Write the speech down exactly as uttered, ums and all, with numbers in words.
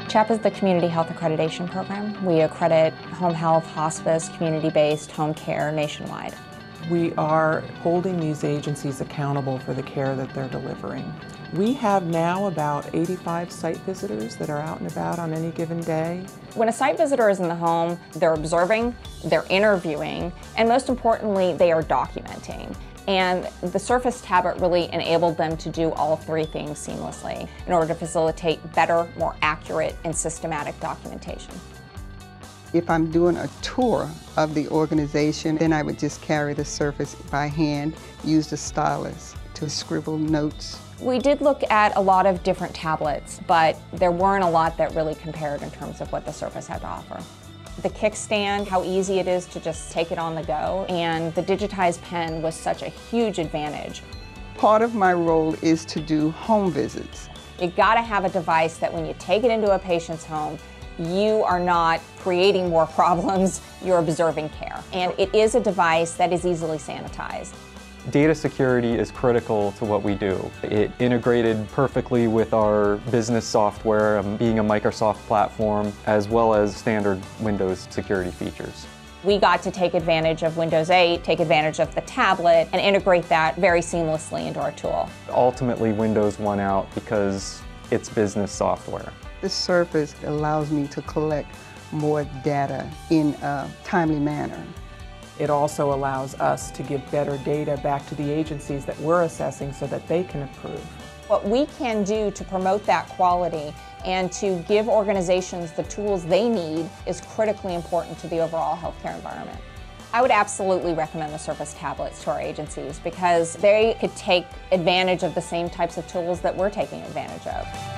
CHAP is the Community Health Accreditation Program. We accredit home health, hospice, community-based home care nationwide. We are holding these agencies accountable for the care that they're delivering. We have now about eighty-five site visitors that are out and about on any given day. When a site visitor is in the home, they're observing, they're interviewing, and most importantly, they are documenting. And the Surface tablet really enabled them to do all three things seamlessly in order to facilitate better, more accurate, and systematic documentation. If I'm doing a tour of the organization, then I would just carry the Surface by hand, use the stylus to scribble notes. We did look at a lot of different tablets, but there weren't a lot that really compared in terms of what the Surface had to offer. The kickstand, how easy it is to just take it on the go, and the digitized pen was such a huge advantage. Part of my role is to do home visits. You gotta have a device that when you take it into a patient's home, you are not creating more problems, you're observing care. And it is a device that is easily sanitized. Data security is critical to what we do. It integrated perfectly with our business software, um, being a Microsoft platform, as well as standard Windows security features. We got to take advantage of Windows eight, take advantage of the tablet, and integrate that very seamlessly into our tool. Ultimately, Windows won out because it's business software. This Surface allows me to collect more data in a timely manner. It also allows us to give better data back to the agencies that we're assessing so that they can approve. What we can do to promote that quality and to give organizations the tools they need is critically important to the overall healthcare environment. I would absolutely recommend the Surface tablets to our agencies because they could take advantage of the same types of tools that we're taking advantage of.